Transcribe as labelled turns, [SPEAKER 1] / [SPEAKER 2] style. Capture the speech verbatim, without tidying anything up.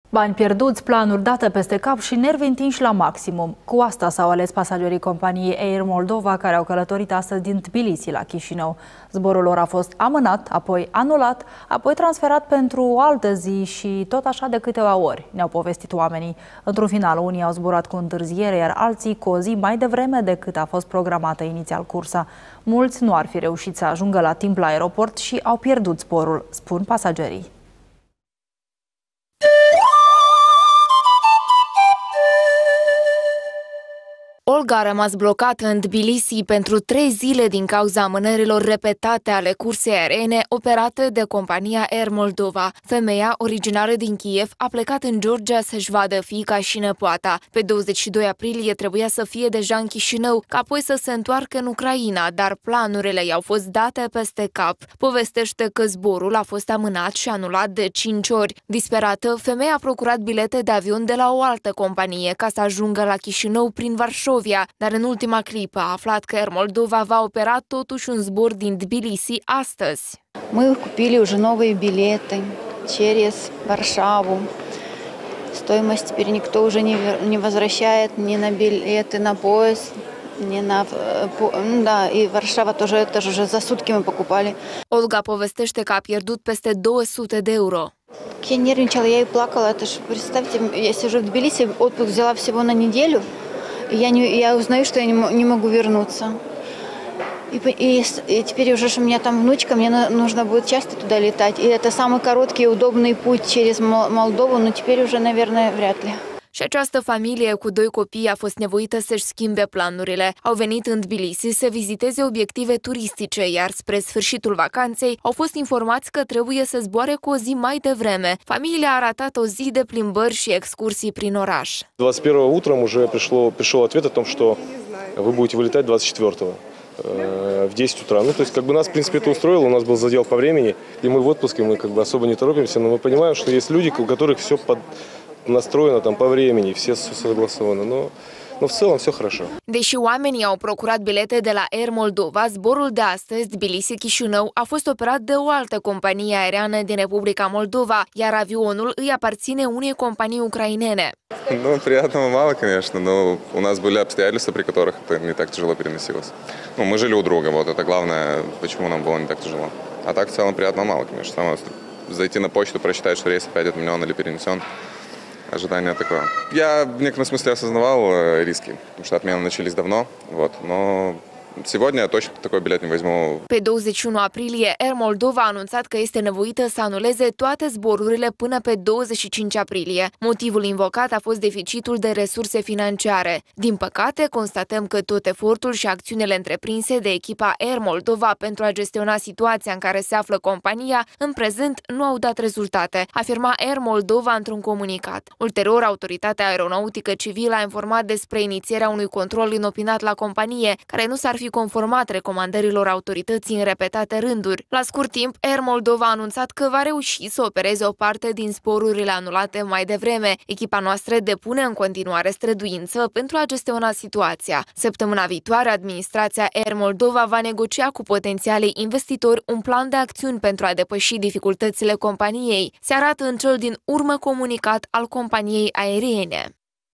[SPEAKER 1] Bani pierduți, planuri date peste cap și nervi întinși la maximum. Cu asta s-au ales pasagerii companiei Air Moldova, care au călătorit astăzi din Tbilisi la Chișinău. Zborul lor a fost amânat, apoi anulat, apoi transferat pentru o altă zi și tot așa de câteva ori, ne-au povestit oamenii. Într-un final, unii au zburat cu întârziere, iar alții cu o zi mai devreme decât a fost programată inițial cursa. Mulți nu ar fi reușit să ajungă la timp la aeroport și au pierdut zborul, spun pasagerii.
[SPEAKER 2] Olga a rămas blocată în Tbilisi pentru trei zile din cauza amânărilor repetate ale cursei aeriene operate de compania Air Moldova. Femeia, originară din Kiev, a plecat în Georgia să-și vadă fiica și nepoata. Pe douăzeci și doi aprilie trebuia să fie deja în Chișinău, ca apoi să se întoarcă în Ucraina, dar planurile i-au fost date peste cap. Povestește că zborul a fost amânat și anulat de cinci ori. Disperată, femeia a procurat bilete de avion de la o altă companie ca să ajungă la Chișinău prin Varșovia, dar în ultima clipă a aflat că Air Moldova va opera totuși un zbor din Tbilisi astăzi.
[SPEAKER 3] Мы купили уже новые билеты через Варшаву. Стоимость теперь никто уже не, не возвращает ни на билеты на поезд, ни на... Да, и Варшава тоже, это же уже за сутки мы покупали.
[SPEAKER 2] Olga povestește că a pierdut peste două sute de euro.
[SPEAKER 3] Я нервничала, я и плакала. Это ж, представьте, я сижу в Тбилиси, отпуск взяла всего на неделю. Я, не, я узнаю, что я не, не могу вернуться. И, и, и теперь уже у меня там внучка, мне нужно будет часто туда летать. И это самый короткий и удобный путь через Молдову, но теперь уже, наверное, вряд ли.
[SPEAKER 2] Și această familie cu doi copii a fost nevoită să-și schimbe planurile. Au venit în Tbilisi să viziteze obiective turistice, iar spre sfârșitul vacanței au fost informați că trebuie să zboare cu o zi mai devreme. Familia a ratat o zi de plimbări și excursii prin oraș.
[SPEAKER 4] двадцать первого утром уже пришло, пришел ответ о том, что вы будете вылетать двадцать четвёртого в десять утра. Ну, то есть, как бы нас, в принципе, это устроило, у нас был задел по времени, и мы в отпуске, мы как бы особо не торопимся, но мы понимаем, что есть люди, у которых все под... настроено там по времени, все согласовано, но, но в целом все хорошо.
[SPEAKER 2] Deși oamenii au procurat bilete de la Air Moldova, zborul de astăzi, Tbilisi-Chișinău, a fost operat de o altă companie aeriană din Republica Moldova, iar avionul îi aparține unei companii ucrainene.
[SPEAKER 5] Ну, приятного мало, конечно, но у нас были обстоятельства, при которых это не так тяжело переносилось. Ну, мы жили у друга, вот это главное, почему нам было не так тяжело. А так в целом приятного мало, конечно. Самое, зайти на почту, прочитать, что рейс опять отменен или перенесен. Ожидание такое. Я в некотором смысле осознавал риски, потому что отмены начались давно, вот, но сегодня я точно такой билет не возьму.
[SPEAKER 2] Pe douăzeci și unu aprilie, Air Moldova a anunțat că este nevoită să anuleze toate zborurile până pe douăzeci și cinci aprilie. Motivul invocat a fost deficitul de resurse financiare. Din păcate, constatăm că tot efortul și acțiunile întreprinse de echipa Air Moldova pentru a gestiona situația în care se află compania, în prezent nu au dat rezultate, afirma Air Moldova într-un comunicat. Ulterior, Autoritatea Aeronautică Civilă a informat despre inițierea unui control inopinat la companie, care nu s-ar fi conformat recomandărilor autorității în repetate rânduri. La scurt timp, Air Moldova a anunțat că va reuși să opereze o parte din zborurile anulate mai devreme. Echipa noastră depune în continuare străduință pentru a gestiona situația. Săptămâna viitoare, administrația Air Moldova va negocia cu potențialii investitori un plan de acțiuni pentru a depăși dificultățile companiei, se arată în cel din urmă comunicat al companiei aeriene.